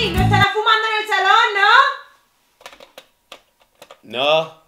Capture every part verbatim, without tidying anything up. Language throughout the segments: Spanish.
¡Ey! ¡No estarás fumando en el salón, no! No.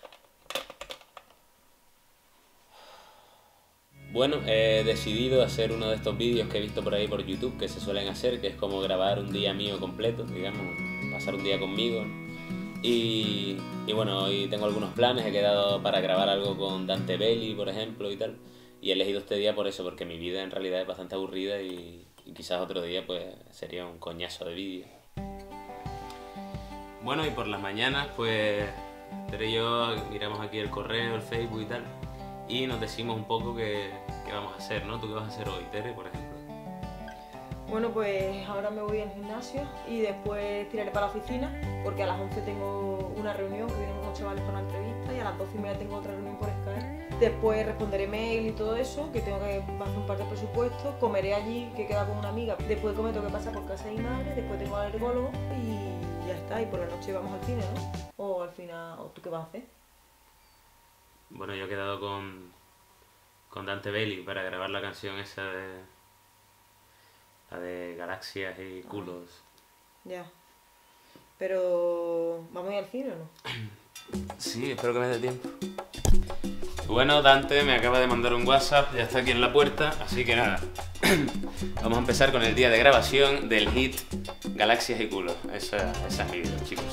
Bueno, he decidido hacer uno de estos vídeos que he visto por ahí por YouTube que se suelen hacer, que es como grabar un día mío completo, digamos, pasar un día conmigo, ¿no? Y, y bueno, hoy tengo algunos planes, he quedado para grabar algo con Dante Belli, por ejemplo, y tal. Y he elegido este día por eso, porque mi vida en realidad es bastante aburrida y, y quizás otro día pues sería un coñazo de vídeo. Bueno, y por las mañanas pues Tere y yo miramos aquí el correo, el Facebook y tal, y nos decimos un poco qué, qué vamos a hacer, ¿no? ¿Tú qué vas a hacer hoy, Tere, por ejemplo? Bueno, pues ahora me voy al gimnasio y después tiraré para la oficina porque a las once tengo una reunión que vienen unos chavales para una entrevista y a las doce y media tengo otra reunión por Skype. Después responderé mail y todo eso, que tengo que hacer un par de presupuestos, comeré allí, que queda con una amiga. Después de comer tengo que pasar por casa de mi madre, después tengo al ergólogo y ya está. Y por la noche vamos al cine, ¿no? O al final, ¿o tú qué vas a hacer? Bueno, yo he quedado con, con Dante Belli para grabar la canción esa de... la de galaxias y culos. Ya. Pero... ¿vamos a ir al cine o no? Sí, espero que me dé tiempo. Bueno, Dante me acaba de mandar un WhatsApp, ya está aquí en la puerta, así que nada. Vamos a empezar con el día de grabación del hit Galaxias y culos. Esa, esa es mi vida, chicos.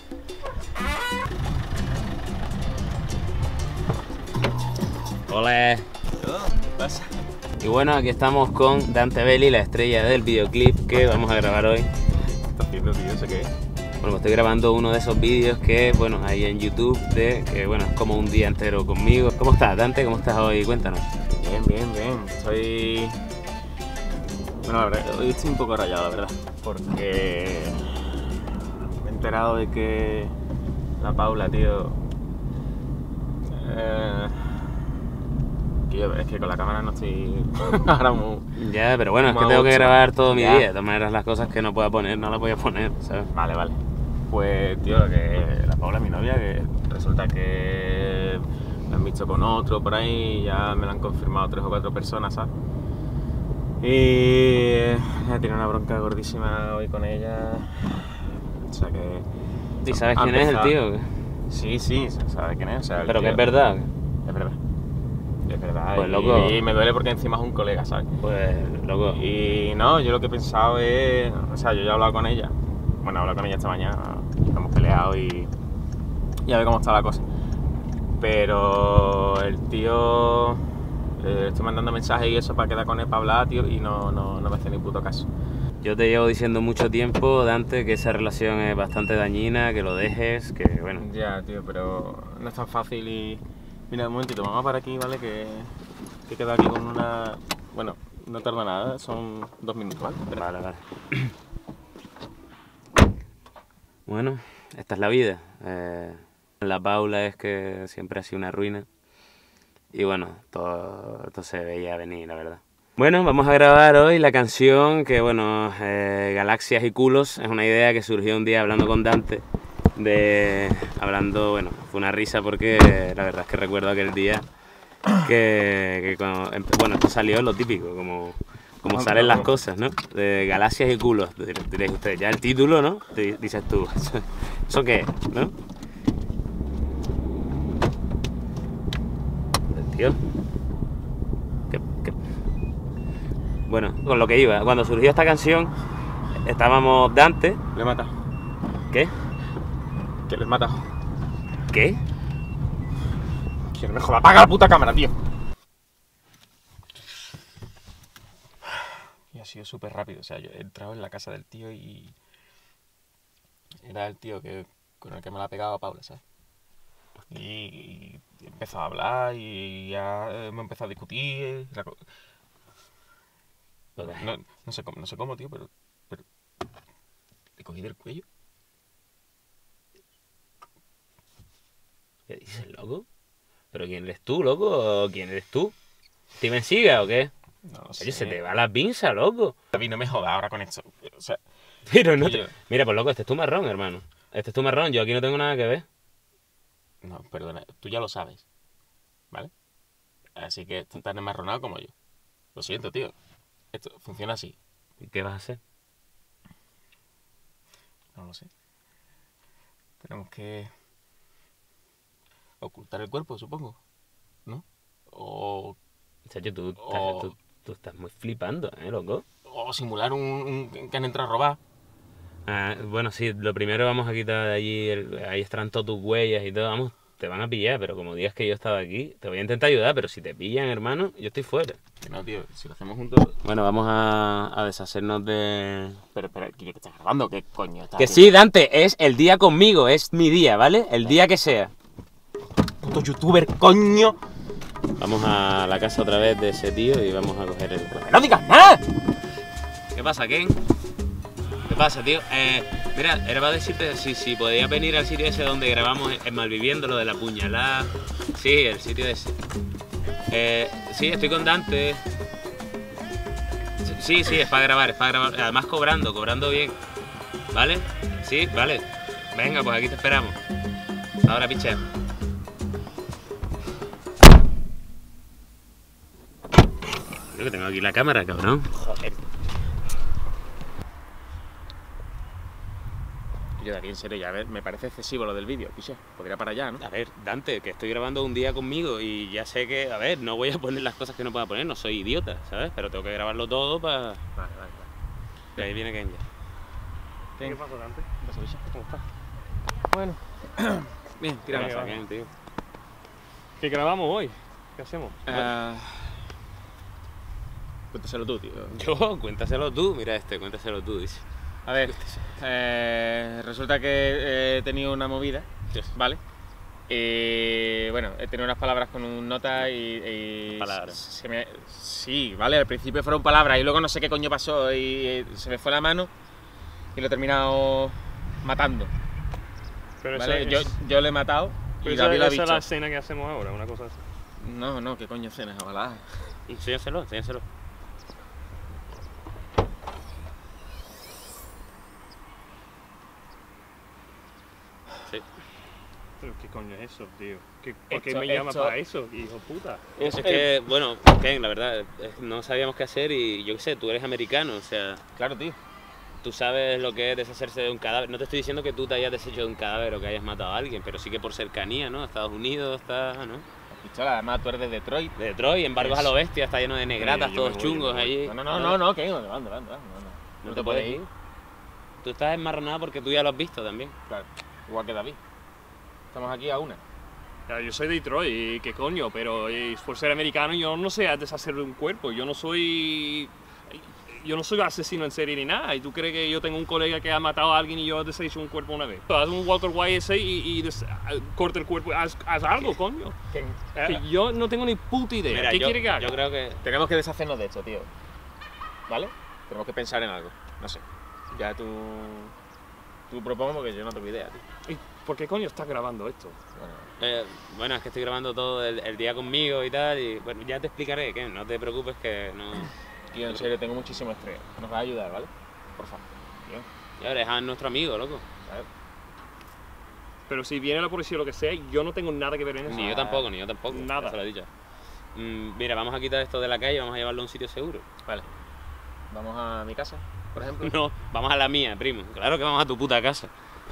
Hola. ¿Qué pasa? Y bueno, aquí estamos con Dante Belli, la estrella del videoclip que vamos a grabar hoy. ¿Qué estás haciendo, tío? ¿Eso qué es? Bueno, pues estoy grabando uno de esos vídeos que, bueno, hay en YouTube, de que, bueno, es como un día entero conmigo. ¿Cómo estás, Dante? ¿Cómo estás hoy? Cuéntanos. Bien, bien, bien. Estoy... Bueno, la verdad, hoy estoy un poco rayado, la verdad. Porque... me he enterado de que... la Paula, tío... Eh... que yo, es que con la cámara no estoy... ahora muy... Ya, pero bueno, es que Como tengo que mucho. grabar todo mi Ya. día. De todas maneras, las cosas que no pueda poner, no las voy a poner, ¿sabes? Vale, vale. Pues, tío, que la Paula, mi novia, que resulta que la han visto con otro por ahí, ya me lo han confirmado tres o cuatro personas, ¿sabes? Y ya tiene una bronca gordísima hoy con ella. O sea que... ¿Y sabes ha quién es el empezado- tío? Sí, sí, se sabe quién es. O sea, el Pero que tío- es verdad. Es verdad. Es verdad. Pues, y, loco. y me duele porque encima es un colega, ¿sabes? Pues, loco. Y no, yo lo que he pensado es... O sea, yo ya he hablado con ella. Bueno, he hablado con ella esta mañana. Hemos peleado y... y a ver cómo está la cosa. Pero el tío... eh, estoy mandando mensajes y eso para quedar con él para hablar, tío, y no, no, no me hace ni puto caso. Yo te llevo diciendo mucho tiempo, Dante, que esa relación es bastante dañina, que lo dejes, que bueno. Ya, tío, pero no es tan fácil y... Mira, un momentito, vamos para aquí, ¿vale? Que, que he quedado aquí con una... Bueno, no tarda nada, son dos minutos, ¿vale? Espera. Vale, vale. Bueno, esta es la vida. Eh, la Paula es que siempre ha sido una ruina. Y bueno, todo, todo se veía venir, la verdad. Bueno, vamos a grabar hoy la canción que, bueno, eh, Galaxias y culos. Es una idea que surgió un día hablando con Dante. De, hablando, bueno, fue una risa porque la verdad es que recuerdo aquel día que, que cuando, empe- bueno, esto salió lo típico, como, como Ah, salen no. las cosas, ¿no? De Galaxias y culos, dir- diréis ustedes, ya el título, ¿no? Di- Dices tú, ¿eso qué es, no? Tío. ¿Qué, qué? Bueno, con lo que iba, cuando surgió esta canción, estábamos Dante. Le he matado. ¿Qué? Que le he matado. ¿Qué? Que no me joda, apaga la puta cámara, tío. Y ha sido súper rápido, o sea, yo he entrado en la casa del tío y... era el tío que, con el que me la ha pegado a Paula, ¿sabes? Y, y he empezado a hablar y ya hemos empezado a discutir. la co- No, no sé cómo, no sé cómo, tío, pero, pero... le cogí del cuello. ¿Qué dices, loco? ¿Pero quién eres tú, loco? ¿O quién eres tú? ¿Steven Seagal o qué? No lo sé. Oye, se te va la pinza, loco. David, no me jodas ahora con esto. O sea, Pero no Tío. te... Mira, pues loco, este es tu marrón, hermano. Este es tu marrón, yo aquí no tengo nada que ver. no, perdona, tú ya lo sabes, ¿vale? Así que tú estás enmarronado como yo. Lo siento, tío. Esto funciona así. ¿Y qué vas a hacer? No lo sé. Tenemos que ocultar el cuerpo, supongo, ¿no? O, Chacho, tú, estás- o, tú, tú estás muy flipando, ¿eh, loco? o simular un, un- que han entrado a robar. Ah, bueno, sí, lo primero vamos a quitar de allí, el- ahí estarán todas tus huellas y todo, vamos, te van a pillar, pero como digas que yo estaba aquí, te voy a intentar ayudar, pero si te pillan, hermano, yo estoy fuera. Que no, tío, si lo hacemos juntos... Bueno, vamos a, a deshacernos de... Pero espera, ¿qué, qué estás grabando? ¿Qué coño estás Que haciendo? sí, Dante, es el día conmigo, es mi día, ¿vale? El día que sea. Puto youtuber, coño. Vamos a la casa otra vez de ese tío y vamos a coger el... ¡No digas nada! ¿Qué pasa, Ken? ¿Qué pasa, tío? Eh, mira, era para decirte si, si podías venir al sitio ese donde grabamos en Malviviendo, lo de la puñalada. Sí, el sitio ese. Eh, sí, estoy con Dante. Sí, sí, es para grabar, es para grabar. Además cobrando, cobrando bien. ¿Vale? Sí, vale. Venga, pues aquí te esperamos. Ahora, picha. Creo que tengo aquí la cámara, cabrón. Joder. Yo, Darío, en serio, ya a ver, me parece excesivo lo del vídeo, piche, porque era para allá, ¿no? A ver, Dante, que estoy grabando un día conmigo y ya sé que, a ver, no voy a poner las cosas que no pueda poner, no soy idiota, ¿sabes? Pero tengo que grabarlo todo para... Vale, vale, vale. Y ahí viene Ken ya. ¿Qué pasa, Dante? pasa, piche? ¿Cómo estás? Bueno. Bien, ¿Qué tira. pasa, va. Ken, tío? ¿Qué grabamos hoy? ¿Qué hacemos? Ah, cuéntaselo tú, tío. Yo, cuéntaselo tú, mira este, cuéntaselo tú, dice. A ver, eh, resulta que he tenido una movida, Dios. ¿vale? Y bueno, he tenido unas palabras con un nota y... y Palabras. se me- sí, ¿vale? Al principio fueron palabras y luego no sé qué coño pasó y se me fue la mano y lo he terminado matando, Pero ¿vale? esa, Yo, es, yo lo he matado pero y esa- David lo ha esa es dicho. la escena que hacemos ahora, una cosa así. No, no, qué coño cenas, ojalá. Enséñaselo, enséñaselo. Sí. Pero qué coño es eso, tío. ¿Qué, ¿Por qué Esto- me llamas esto- para eso, hijo puta? Es que, bueno, Ken, la verdad, es- no sabíamos qué hacer y yo qué sé, tú eres americano, o sea, Claro, tío. tú sabes lo que es deshacerse de un cadáver. No te estoy diciendo que tú te hayas deshecho de un cadáver o que hayas matado a alguien, pero sí que por cercanía, ¿no? Estados Unidos está, ¿no? Pistola, además tú eres de Detroit. De Detroit, embargos a lo bestia, está lleno de negratas, Sí, yo me todos voy, yo me chungos voy. allí. No, no, no, no, no, que no, anda, anda, anda, no, no. No te puedes ir. Tú estás enmarronado porque tú ya lo has visto también. Claro, igual que David. Estamos aquí a una. Ya, yo soy de Detroit, y qué coño, pero eh, por ser americano yo no sé deshacer de un cuerpo. Yo no soy... Yo no soy asesino en serie ni nada. ¿Y tú crees que yo tengo un colega que ha matado a alguien y yo he deshecho un cuerpo una vez? Haz un Walter Y S y, y des- corta el cuerpo. Haz, haz algo, coño. ¿Qué? Que yo no tengo ni puta idea. Mira, ¿Qué yo, quiere que haga? yo creo que... Tenemos que deshacernos de esto, tío. ¿Vale? Tenemos que pensar en algo. No sé. Ya tú... Tú propongo porque yo no tengo idea, tío. ¿Y ¿Por qué coño estás grabando esto? Bueno, Eh, bueno, es que estoy grabando todo el, el día conmigo y tal, y bueno, ya te explicaré, que no te preocupes que no... tío, en serio, tengo muchísimo estrés. Nos va a ayudar, ¿vale? Por favor. Tío, Ya eres a nuestro amigo, loco. ¿sabes? Pero si viene la policía o lo que sea, yo no tengo nada que ver en eso. Ni yo tampoco, ni yo tampoco. Nada. Eso lo he dicho. Mm, mira, vamos a quitar esto de la calle y vamos a llevarlo a un sitio seguro. Vale. Vamos a mi casa, por ejemplo. No, vamos a la mía, primo. Claro que vamos a tu puta casa.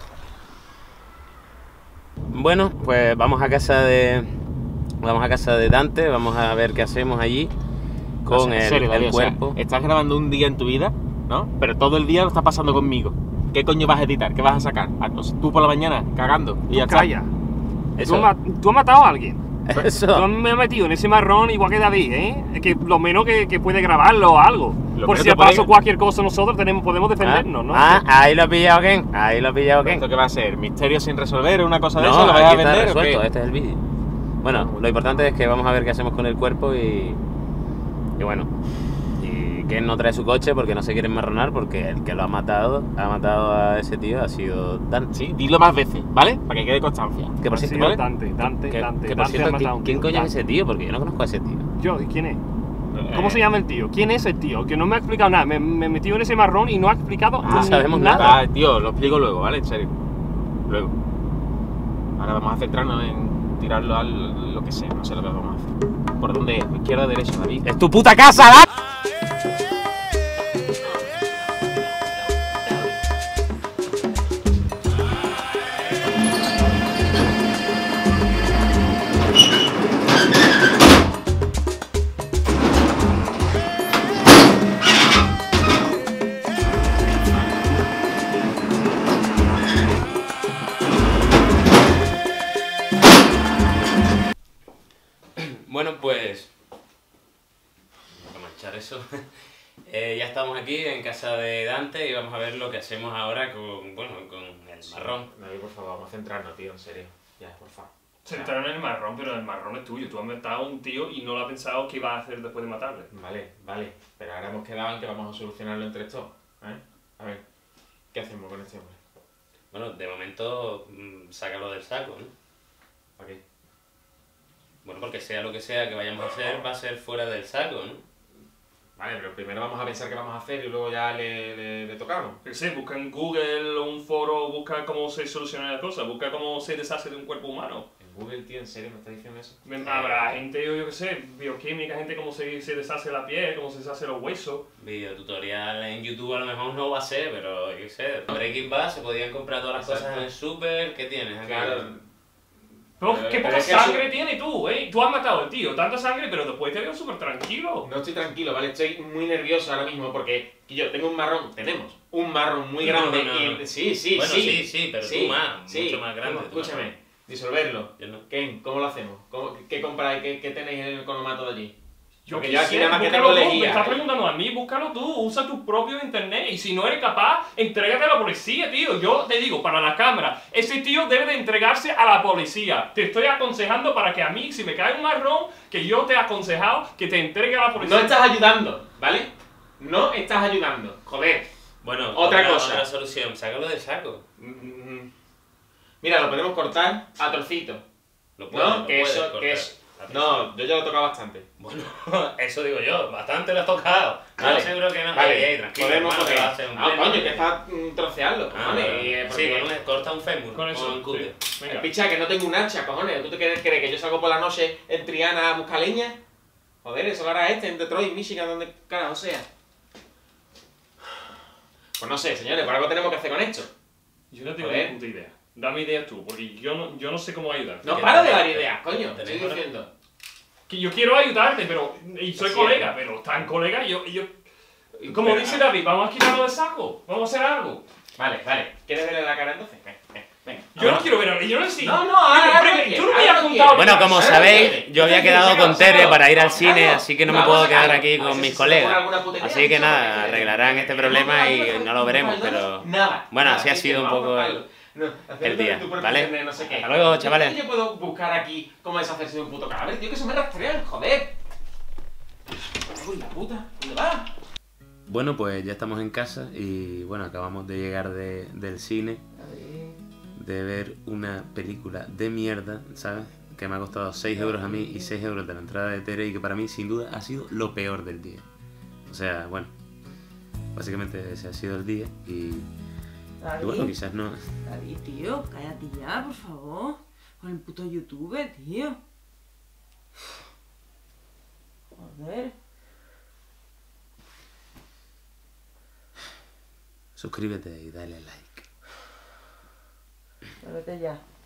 Bueno, pues vamos a casa de... Vamos a casa de Dante, vamos a ver qué hacemos allí con O sea, en el, serio, el David, o sea, cuerpo. estás grabando un día en tu vida, ¿no? Pero todo el día lo estás pasando conmigo. ¿Qué coño vas a editar? ¿Qué vas a sacar? Ah, no sé, tú por la mañana cagando y ya está. Calla. Eso. Tú, has ma- tú has matado a alguien. Tú Eso. me has metido en ese marrón igual que David, ¿eh? Es que lo menos que, que puede grabarlo o algo. Lo Por menos si que puede- acaso cualquier cosa nosotros tenemos, podemos defendernos, ¿no? Ah, ahí lo ha pillado Ken. Ahí lo ha pillado Ken. ¿Esto qué va a ser? ¿Misterio sin resolver? ¿Una cosa de No, eso? ¿Lo vais a aquí está vender o resuelto, qué? este es el vídeo. Bueno, lo importante es que vamos a ver qué hacemos con el cuerpo y... Y bueno, y Ken no trae su coche porque no se quiere enmarronar porque el que lo ha matado, ha matado a ese tío ha sido Dante. Sí, dilo más veces, ¿vale? Para que quede constancia. Que por Ha cierto, sido ¿vale? Dante, Dante, que, Dante. que por Dante cierto, ha matado a ¿quién, un quién tío. coño es Dante. ese tío? Porque yo no conozco a ese tío. Yo, ¿y quién es? Eh, ¿Cómo se llama el tío? ¿Quién es el tío? Que no me ha explicado nada. Me, me metió en ese marrón y no ha explicado No ni- sabemos nada. Ah, tío, lo explico luego, ¿vale? En serio. Luego. Ahora vamos a centrarnos en tirarlo a lo que sea, no sé lo que vamos a hacer. ¿Por dónde es? ¿Izquierda o derecha, David? ¡Es tu puta casa, Dante! Eh, ya estamos aquí en casa de Dante y vamos a ver lo que hacemos ahora con, bueno, con el marrón. David, por favor, vamos a centrarnos, tío, en serio. Ya, por favor. Sentaron en el marrón, pero el marrón es tuyo. Tú has matado a un tío y no lo has pensado qué ibas a hacer después de matarle. Vale, vale. Pero ahora hemos quedado en que vamos a solucionarlo entre todos. ¿Eh? A ver, ¿qué hacemos con este hombre? Bueno, de momento, mmm, sácalo del saco, ¿no? ¿Para qué? Bueno, porque sea lo que sea que vayamos a hacer, va a ser fuera del saco, ¿no? Vale, pero primero vamos a pensar qué vamos a hacer y luego ya le, le, le tocamos. Que sé, busca en Google o un foro, busca cómo se soluciona la cosa, busca cómo se deshace de un cuerpo humano. En Google, tío, ¿en serio me estás diciendo eso? Habrá gente, yo, yo qué sé, bioquímica, gente cómo se, se deshace la piel, cómo se deshace los huesos. Videotutorial en YouTube a lo mejor no va a ser, pero yo qué sé, Breaking Bad se podían comprar todas las Exacto. cosas en el súper, ¿qué tienes? Claro. Pero, Pero- qué pero poca es que sangre eso- tiene tú, ¿eh? Tú has matado al tío, tanta sangre, pero después te veo súper tranquilo. No estoy tranquilo, ¿vale? Estoy muy nervioso ahora mismo porque yo tengo un marrón, tenemos un marrón muy No, grande no, no, y... no. Sí, sí, Bueno, sí. sí, sí, pero tú más, mucho más grande, ¿Cómo? tú más Escúchame, grande. disolverlo. Yo no. Ken, ¿cómo lo hacemos? ¿Cómo- ¿Qué compráis? ¿Qué, qué tenéis en el economato de allí? Yo Porque qué yo aquí sé, nada más que búscalo tengo tú, me lejía, estás ¿eh? preguntando a mí, búscalo tú, usa tu propio internet y si no eres capaz, entrégate a la policía, tío. Yo te digo, para la cámara, ese tío debe de entregarse a la policía. Te estoy aconsejando para que a mí, si me cae un marrón, que yo te he aconsejado que te entregue a la policía. No estás ayudando, ¿vale? No estás ayudando. Joder. Bueno, Otra cosa. Otra solución, sácalo del saco. Mm, Mira, lo podemos cortar a trocitos. Lo puedes, No, lo que puedes eso, cortar. que es... No, yo ya lo he tocado bastante. Bueno, eso digo yo, bastante lo has tocado. Vale. No, seguro que no. Vale, Ey, ey, tranquilo, podemos hermano, que coger. va a ser un Ah, pleno. coño, que es para mm, trocearlo, Ah, cojones. vale. y, eh, Sí, porque- con un- corta un fémur. Con eso, un cúter. sí. Eh, Venga. Picha, que no tengo un hacha, cojones. ¿Tú te crees, crees que yo salgo por la noche en Triana a buscar leña? Joder, eso lo hará este en Detroit, Michigan, donde carajo sea. Pues no sé, señores, por algo tenemos que hacer con esto. Yo no tengo Joder. ni puta idea. Dame ideas tú, porque yo no, yo no sé cómo ayudarte. No ¿Qué paro de tenemos? dar ideas, coño. Te estoy Tenemos- diciendo. Que yo quiero ayudarte, pero... Y soy Sí. colega, pero tan colega, yo... yo como Pero- dice David, vamos a quitarlo del saco. Vamos a hacer algo. Vale, vale. ¿Quieres verle la cara entonces? Ven, ven, venga. Yo no quiero ver a yo no sé. No, no, ahora- Pero, ahora pero, quiere, tú no me ahora has quiere. contado. Bueno, como Ahora sabéis, quiere. yo había Sácalo, quedado con sácalo, Tere para ir al sácalo. cine, así que no me Vamos puedo a quedar sacarlo. aquí A ver con si mis se te ocurre colegas. alguna puta idea, Así que eso, nada, porque- arreglarán este problema y no lo veremos, pero... Nada. Bueno, nada, así ha es que sido un vamos poco a el- buscarlo. No, hacerlo el día, en tu propio ¿vale? internet, no sé qué. Hasta luego, Yo- chavales. Yo puedo buscar aquí cómo deshacerse de un puto cadáver, tío, que se me rastrean, joder. Uy, la puta, ¿dónde va? Bueno, pues ya estamos en casa y bueno, acabamos de llegar de- del cine, de ver una película de mierda, ¿sabes? Que me ha costado seis euros a mí y seis euros de la entrada de Tere y que para mí sin duda ha sido lo peor del día. O sea, bueno, básicamente ese ha sido el día y, y bueno, quizás no... David, tío, cállate ya, por favor. Con el puto YouTube, tío. Joder. Suscríbete y dale like. Vete ya.